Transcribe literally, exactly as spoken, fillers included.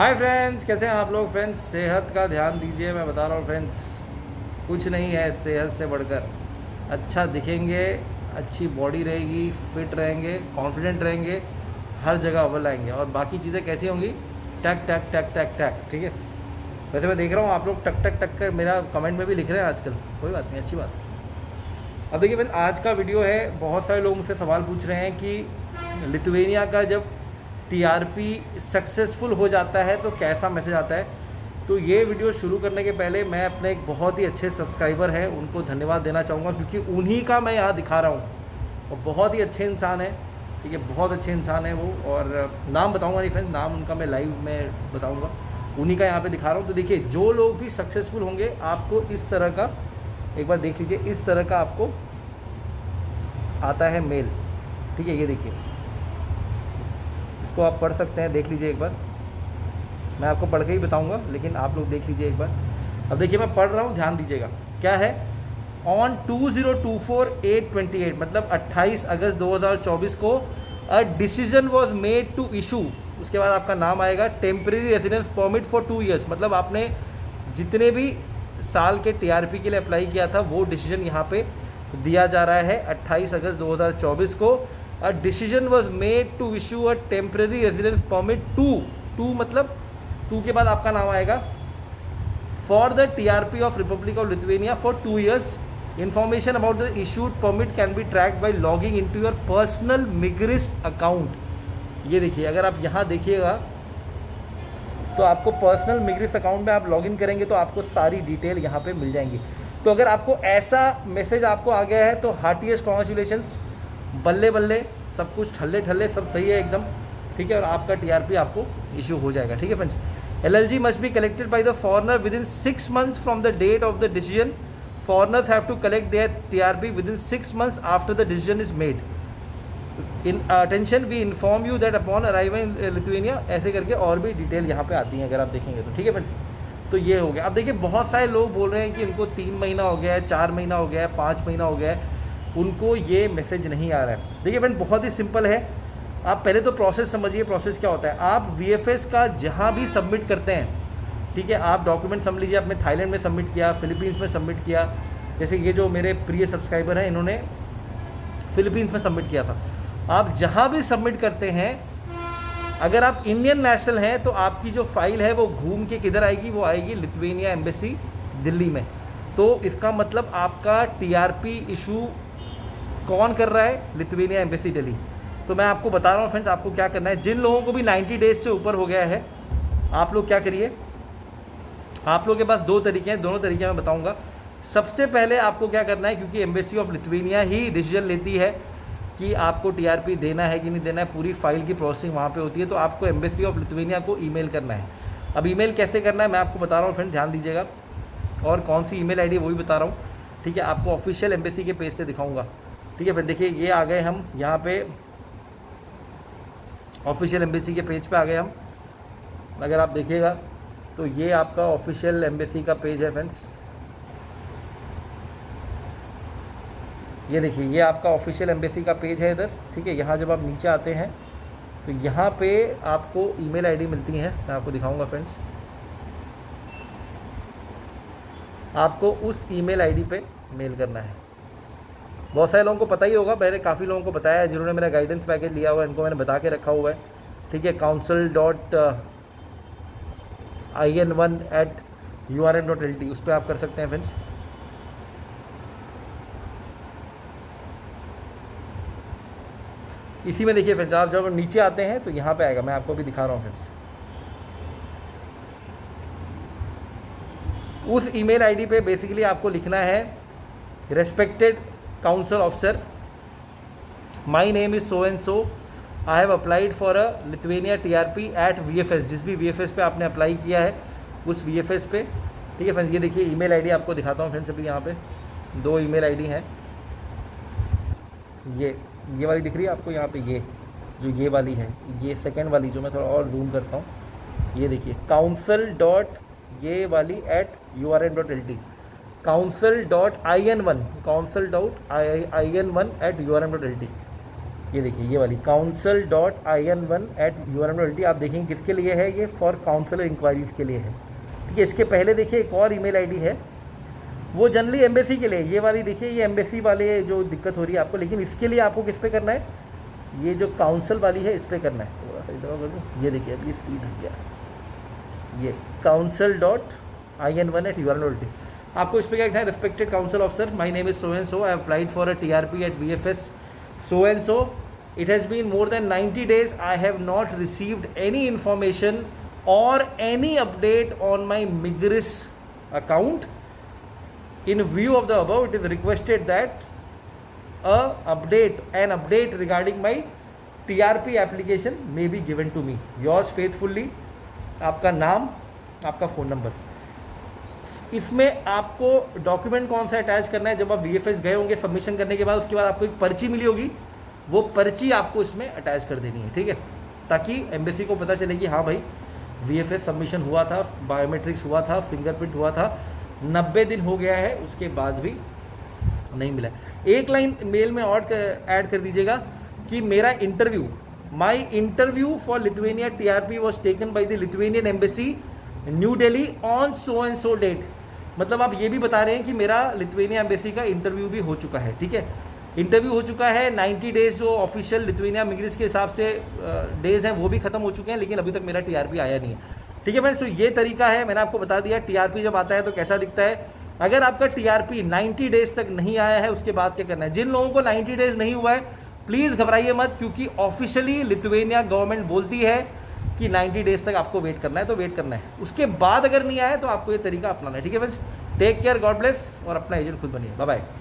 Hi friends, कैसे हैं आप लोग। फ्रेंड्स, सेहत का ध्यान दीजिए। मैं बता रहा हूँ फ्रेंड्स, कुछ नहीं है सेहत से बढ़कर। अच्छा दिखेंगे, अच्छी बॉडी रहेगी, फिट रहेंगे, कॉन्फिडेंट रहेंगे, हर जगह अव्वल आएंगे। और बाकी चीज़ें कैसी होंगी? टक टक टक टक टक। ठीक है। वैसे मैं देख रहा हूँ आप लोग टक टक टक कर मेरा कमेंट में भी लिख रहे हैं आजकल। कोई बात नहीं, अच्छी बात। अब देखिए फ्रेंड, आज का वीडियो है, बहुत सारे लोग मुझसे सवाल पूछ रहे हैं कि लिथुवेनिया का जब टीआरपी सक्सेसफुल हो जाता है तो कैसा मैसेज आता है। तो ये वीडियो शुरू करने के पहले मैं अपने एक बहुत ही अच्छे सब्सक्राइबर हैं उनको धन्यवाद देना चाहूँगा, क्योंकि उन्हीं का मैं यहाँ दिखा रहा हूँ। और बहुत ही अच्छे इंसान है, ठीक है, बहुत अच्छे इंसान है वो। और नाम बताऊँगा नहीं फ्रेंड्स, नाम उनका मैं लाइव में बताऊँगा। उन्हीं का यहाँ पे दिखा रहा हूँ। तो देखिए, जो लोग भी सक्सेसफुल होंगे आपको इस तरह का, एक बार देख लीजिए, इस तरह का आपको आता है मेल। ठीक है, ये देखिए, इसको आप पढ़ सकते हैं, देख लीजिए एक बार। मैं आपको पढ़ के ही बताऊंगा, लेकिन आप लोग देख लीजिए एक बार। अब देखिए, मैं पढ़ रहा हूँ, ध्यान दीजिएगा। क्या है? On two zero two four eight twenty eight, मतलब अट्ठाईस अगस्त दो हज़ार चौबीस को a decision was made to issue. उसके बाद आपका नाम आएगा temporary residence permit for two years. मतलब आपने जितने भी साल के टीआरपी के लिए अप्लाई किया था वो डिसीजन यहाँ पे दिया जा रहा है। अट्ठाईस अगस्त दो हज़ार चौबीस को a decision was made to issue a temporary residence permit two two मतलब टू के बाद आपका नाम आएगा for the TRP of republic of Lithuania for two years. Information about the issued permit can be tracked by logging in to your personal Migris account. ये देखिए, अगर आप यहाँ देखिएगा तो आपको पर्सनल मिग्रिस अकाउंट में आप लॉगिन करेंगे तो आपको सारी डिटेल यहाँ पे मिल जाएंगी। तो अगर आपको ऐसा मैसेज आपको आ गया है तो हार्टिएस्ट कॉन्ग्रेचुलेशंस, बल्ले बल्ले, सब कुछ ठल्ले ठल्ले, सब सही है एकदम। ठीक है, और आपका टीआरपी आपको इशू हो जाएगा। ठीक है friends, LLG must be collected by the foreigner within six months from the date of the decision. Foreigners have to collect their TRP within six months after the decision is made. In attention we inform you that upon arrival in Lithuania. ऐसे करके और भी detail यहाँ पे आती हैं अगर आप देखेंगे तो। ठीक है फ्रेंड्स, तो ये हो गया। अब देखिए, बहुत सारे लोग बोल रहे हैं कि उनको तीन महीना हो गया है, चार महीना हो गया है, पाँच महीना हो गया है, उनको ये मैसेज नहीं आ रहा है। देखिए फ्रेंड, बहुत ही सिंपल है। आप पहले तो प्रोसेस समझिए। प्रोसेस क्या होता है? आप वीएफएस का जहाँ भी सबमिट करते हैं, ठीक है, आप डॉक्यूमेंट समझ लीजिए, आपने थाईलैंड में सबमिट किया, फिलीपींस में सबमिट किया। जैसे ये जो मेरे प्रिय सब्सक्राइबर हैं, इन्होंने फिलीपींस में सबमिट किया था। आप जहाँ भी सबमिट करते हैं, अगर आप इंडियन नेशनल हैं तो आपकी जो फाइल है वो घूम के किधर आएगी? वो आएगी लिथुवेनिया एम्बेसी दिल्ली में। तो इसका मतलब आपका टीआरपी इशू कौन कर रहा है? Lithuania embassy Delhi. तो मैं आपको बता रहा हूँ फ्रेंड्स, आपको क्या करना है। जिन लोगों को भी नाइन्टी डेज से ऊपर हो गया है, आप लोग क्या करिए, आप लोगों के पास दो तरीके हैं, दोनों तरीके मैं बताऊँगा। सबसे पहले आपको क्या करना है, क्योंकि एम्बेसी ऑफ लिथुवेनिया ही डिसीजन लेती है कि आपको टीआरपी देना है कि नहीं देना है, पूरी फाइल की प्रोसेसिंग वहाँ पे होती है। तो आपको एम्बेसी ऑफ लिथुवेनिया को ईमेल करना है। अब ईमेल कैसे करना है मैं आपको बता रहा हूँ फ्रेंड, ध्यान दीजिएगा। और कौन सी ईमेल आईडी वो भी बता रहा हूँ। ठीक है, आपको ऑफिशियल एम्बेसी के पेज से दिखाऊंगा। ठीक है, फिर देखिए, ये आ गए हम यहाँ पे ऑफिशियल एम्बेसी के पेज पे आ गए हम। अगर आप देखिएगा तो ये आपका ऑफिशियल एम्बेसी का पेज है फ्रेंड्स। ये देखिए, ये आपका ऑफिशियल एम्बेसी का पेज है इधर। ठीक है, यहाँ जब आप नीचे आते हैं तो यहाँ पे आपको ईमेल आईडी मिलती है। मैं आपको दिखाऊंगा फ्रेंड्स, आपको उस ईमेल आईडी पे मेल करना है। बहुत सारे लोगों को पता ही होगा, मैंने काफ़ी लोगों को बताया है जिन्होंने मेरा गाइडेंस पैकेज लिया हुआ है, इनको मैंने बता के रखा हुआ है। ठीक है, council dot I N one at U R N dot L T, उस पर आप कर सकते हैं फ्रेंड्स। इसी में देखिए फ्रेंड्स, आप जब नीचे आते हैं तो यहाँ पे आएगा, मैं आपको भी दिखा रहा हूँ फ्रेंड्स। उस ईमेल आईडी पे बेसिकली आपको लिखना है, respected council officer, my name is so and so, I have applied for a Lithuania TRP at VFS. जिस भी वीएफएस पे आपने अप्लाई किया है उस वीएफएस पे। ठीक है फ्रेंड्स, ये देखिए ईमेल आईडी आपको दिखाता हूँ फ्रेंड्स। अभी यहाँ पे दो ईमेल आईडी हैं। ये ये वाली दिख रही है आपको यहाँ पे, ये जो ये वाली है, ये सेकेंड वाली जो मैं थोड़ा और जूम करता हूँ, ये देखिए, काउंसिल डॉट ये वाली at U R N dot L T, council dot I N one, council dot I N one at U R N dot L T. ये देखिए ये वाली council dot I N one at U R M dot आप देखेंगे किसके लिए है, ये फॉर काउंसलर इंक्वायरीज़ के लिए है। ठीक है, इसके पहले देखिए एक और ईमेल आईडी है, वो जनरली एम्बेसी के लिए, ये वाली देखिए ये एम्बेसी वाले जो दिक्कत हो रही है आपको, लेकिन इसके लिए आपको किस पे करना है, ये जो काउंसिल वाली है इस पर करना है। थोड़ा सा इधर कर दूँ, ये देखिए अब ये सीधा गया, ये council dot I N one at U R M dot आपको इस पर क्या लिखना है, respected council officer, my name is so and so, I applied for a T R P at V F S so and so, it has been more than ninety days, I have not received any information or any update on my Migris account. In view of the above, it is requested that a update an update regarding my T R P application may be given to me. Yours faithfully, आपका नाम, आपका phone number. इसमें आपको document कौन सा attach करना है, जब आप वी एफ एस गए होंगे सबमिशन करने के बाद, उसके बाद आपको एक पर्ची मिली होगी, वो पर्ची आपको इसमें अटैच कर देनी है। ठीक है, ताकि एम्बेसी को पता चले कि हाँ भाई वी एफ एस सबमिशन हुआ था, बायोमेट्रिक्स हुआ था, फिंगरप्रिंट हुआ था, नब्बे दिन हो गया है उसके बाद भी नहीं मिला। एक लाइन मेल में और ऐड कर दीजिएगा कि मेरा interview, my interview for Lithuania T R P was taken by the Lithuanian embassy New Delhi on so and so date. मतलब आप ये भी बता रहे हैं कि मेरा लिथुएनिया एम्बेसी का इंटरव्यू भी हो चुका है। ठीक है, इंटरव्यू हो चुका है, नाइन्टी डेज जो ऑफिशियल लिथुएनिया मिग्रिस के हिसाब से डेज हैं वो भी खत्म हो चुके हैं, लेकिन अभी तक मेरा टीआरपी आया नहीं है। ठीक है फ्रेंड्स, तो ये तरीका है, मैंने आपको बता दिया टीआरपी जब आता है तो कैसा दिखता है। अगर आपका टीआरपी नाइन्टी डेज तक नहीं आया है उसके बाद क्या करना है। जिन लोगों को नाइन्टी डेज नहीं हुआ है प्लीज़ घबराइए मत, क्योंकि ऑफिशियली लिथुएनिया गवर्नमेंट बोलती है कि नाइन्टी डेज तक आपको वेट करना है, तो वेट करना है। उसके बाद अगर नहीं आया तो आपको ये तरीका अपनाना है। ठीक है friends, take care, God bless, और अपना एजेंट खुद बनिए। Bye bye.